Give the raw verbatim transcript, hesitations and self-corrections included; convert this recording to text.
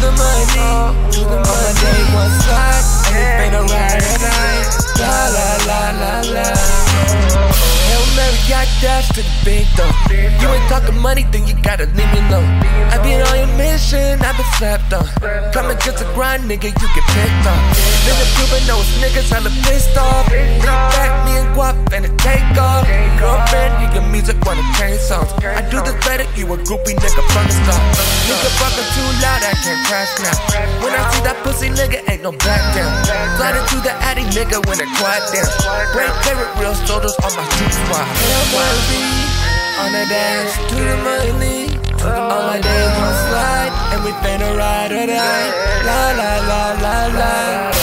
the money, to the money. Day one slide, and we finna ride or die. La la la la la. Hail Mary, I dash to the big though. You ain't talking money, then you gotta leave me alone. I been on your mission, I been slept on. Come against the grind, nigga, you get picked on. Nigga proving those niggas hella pissed off. Lean back, me and Gwapo, and it take off. Girlfriend, you your music wanna change songs. I do this better, you a groupie nigga from the start. Nigga fucking too loud, I can't crash now. When I see that pussy nigga, ain't no back down. Sliding through the addy nigga when it quiet down. Break favorite real shoulders on my street squad. On the dash to the money, all my days on slide, and we finna ride or die. La la la la la.